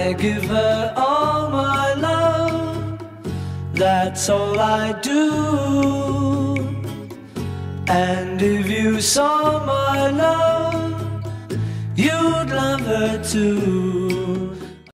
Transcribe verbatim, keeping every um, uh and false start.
I give her all my love, that's all I do. And if you saw my love, you'd love her too.